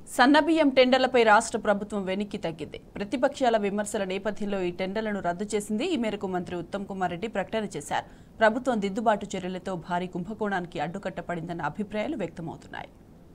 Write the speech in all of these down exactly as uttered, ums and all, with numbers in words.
సన్నబియ్యం టెండర్లపై రాష్ట్ర ప్రభుత్వం వెనక్కి తగ్గింది. ప్రతిపక్షాల విమర్శల నేపథ్యంలో ఈ టెండర్లను రద్దు చేసింది. ఈ మేరకు మంత్రి ఉత్తమ్ కుమార్ రెడ్డి ప్రకటన చేశారు. ప్రభుత్వం దిద్దుబాటు చర్యలతో భారీ కుంభకోణానికి అడ్డుకట్టపడిందన్న అభిప్రాయాలు వ్యక్తమవుతున్నాయి.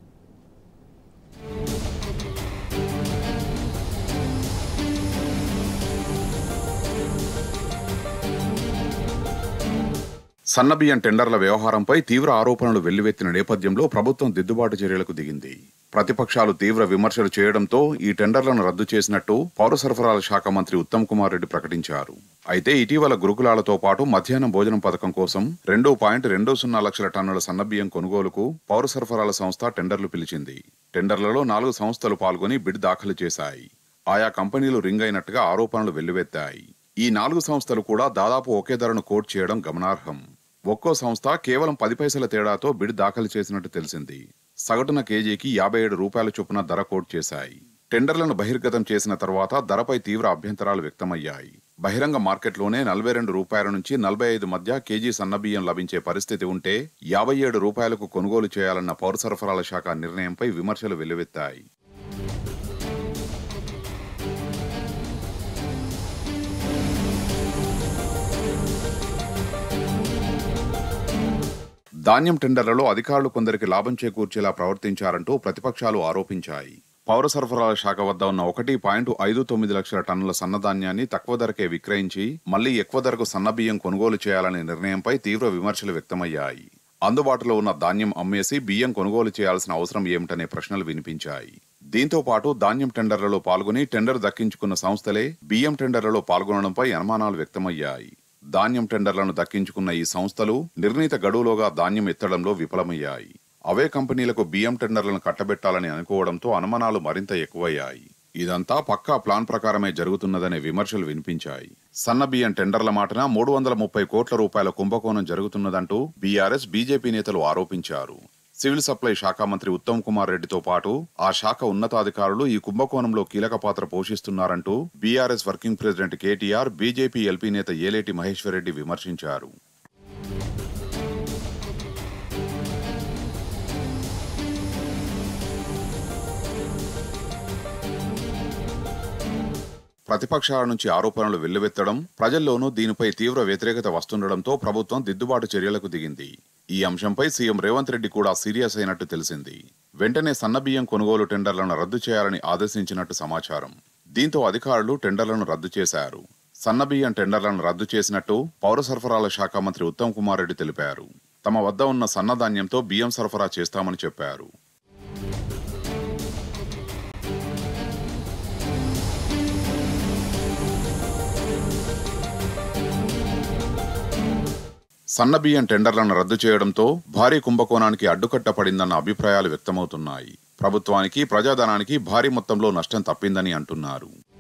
సన్నబియ్యం టెండర్ల వ్యవహారంపై తీవ్ర ఆరోపణలు వెల్లువెత్తిన నేపథ్యంలో ప్రభుత్వం దిద్దుబాటు చర్యలకు దిగింది. ప్రతిపక్షాలు తీవ్ర విమర్శలు చేయడంతో ఈ టెండర్లను రద్దు చేసినట్టు పౌర సరఫరాల శాఖ మంత్రి ఉత్తమ్ కుమార్ రెడ్డి ప్రకటించారు. అయితే ఇటీవల గురుకులాలతో పాటు మధ్యాహ్నం భోజనం పథకం కోసం రెండు పాయింట్ రెండు సున్నా లక్షల టన్నుల సన్నబియ్యం కొనుగోలుకు పౌర సరఫరాల సంస్థ టెండర్లు పిలిచింది. టెండర్లలో నాలుగు సంస్థలు పాల్గొని బిడ్ దాఖలు చేశాయి. ఆయా కంపెనీలు రింగ్ అయినట్టుగా ఆరోపణలు వెల్లువెత్తాయి. ఈ నాలుగు సంస్థలు కూడా దాదాపు ఒకే ధరను కోట్ చేయడం గమనార్హం. ఒక్కో సంస్థ కేవలం పది పైసల తేడాతో బిడ్ దాఖలు చేసినట్టు తెలిసింది. సగటున కేజీకి యాభై ఏడు రూపాయల చొప్పున ధర కోట్ చేశాయి. టెండర్లను బహిర్గతం చేసిన తర్వాత ధరపై తీవ్ర అభ్యంతరాలు వ్యక్తమయ్యాయి. బహిరంగ మార్కెట్లోనే నలభై రెండు రూపాయల నుంచి నలభై ఐదు మధ్య కేజీ సన్నబియ్యం లభించే పరిస్థితి ఉంటే యాభై ఏడు రూపాయలకు కొనుగోలు చేయాలన్న పౌర సరఫరాల శాఖ నిర్ణయంపై విమర్శలు వెల్లువెత్తాయి. ధాన్యం టెండర్లలో అధికారులు కొందరికి లాభం చేకూర్చేలా ప్రవర్తించారంటూ ప్రతిపక్షాలు ఆరోపించాయి. పౌర సరఫరాల శాఖ వద్ద ఉన్న ఒకటి పాయింట్ ఐదు తొమ్మిది లక్షల టన్నుల సన్నధాన్యాన్ని తక్కువ ధరకే విక్రయించి మళ్లీ ఎక్కువ ధరకు సన్నబియ్యం కొనుగోలు చేయాలనే నిర్ణయంపై తీవ్ర విమర్శలు వ్యక్తమయ్యాయి. అందుబాటులో ఉన్న ధాన్యం అమ్మేసి బియ్యం కొనుగోలు చేయాల్సిన అవసరం ఏమిటనే ప్రశ్నలు వినిపించాయి. దీంతో పాటు ధాన్యం టెండర్లలో పాల్గొని టెండర్ దక్కించుకున్న సంస్థలే బియ్యం టెండర్లలో పాల్గొనడంపై అనుమానాలు వ్యక్తమయ్యాయి. ధాన్యం టెండర్లను దక్కించుకున్న ఈ సంస్థలు నిర్ణీత గడువులోగా ధాన్యం ఎత్తడంలో విఫలమయ్యాయి. అవే కంపెనీలకు బియ్యం టెండర్లను కట్టబెట్టాలని అనుకోవడంతో అనుమానాలు మరింత ఎక్కువయ్యాయి. ఇదంతా పక్కా ప్లాన్ ప్రకారమే జరుగుతున్నదనే విమర్శలు వినిపించాయి. సన్న బియ్యం టెండర్ల మాటన మూడు వందల ముప్పై కోట్ల రూపాయల కుంభకోణం జరుగుతున్నదంటూ బీఆర్ఎస్ బీజేపీ నేతలు ఆరోపించారు. సివిల్ సప్లై శాఖ మంత్రి ఉత్తమ్ కుమార్ రెడ్డితో పాటు ఆ శాఖ ఉన్నతాధికారులు ఈ కుంభకోణంలో కీలక పాత్ర పోషిస్తున్నారంటూ BRS working president KTR, BJP LP నేత ఏలేటి మహేశ్వర్ రెడ్డి విమర్శించారు. ప్రతిపక్షాల నుంచి ఆరోపణలు వెల్లువెత్తడం, ప్రజల్లోనూ దీనిపై తీవ్ర వ్యతిరేకత వస్తుండటంతో ప్రభుత్వం దిద్దుబాటు చర్యలకు దిగింది. ఈ అంశంపై సీఎం రేవంత్ రెడ్డి కూడా సీరియస్ అయినట్టు తెలిసింది. వెంటనే సన్నబియ్యం కొనుగోలు టెండర్లను రద్దు చేయాలని ఆదేశించినట్టు సమాచారం. దీంతో అధికారులు టెండర్లను రద్దు చేశారు. సన్నబియ్యం టెండర్లను రద్దు చేసినట్టు పౌర సరఫరాల శాఖ మంత్రి ఉత్తమ్ కుమార్ రెడ్డి తెలిపారు. తమ వద్ద ఉన్న సన్నధాన్యంతో బియ్యం సరఫరా చేస్తామని చెప్పారు. సన్నబియ్యం టెండర్లను రద్దు చేయడంతో భారీ కుంభకోణానికి అడ్డుకట్టపడిందన్న అభిప్రాయాలు వ్యక్తమవుతున్నాయి. ప్రభుత్వానికి, ప్రజాధనానికి భారీ మొత్తంలో నష్టం తప్పిందని అంటున్నారు.